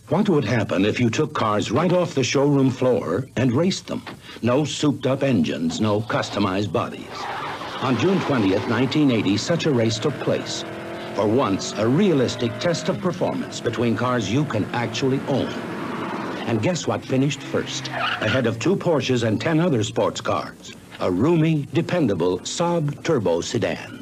What would happen if you took cars right off the showroom floor and raced them? No souped-up engines, no customized bodies. On June 20th, 1980, such a race took place. For once, a realistic test of performance between cars you can actually own. And guess what finished first? Ahead of 2 Porsches and 10 other sports cars. A roomy, dependable Saab turbo sedan.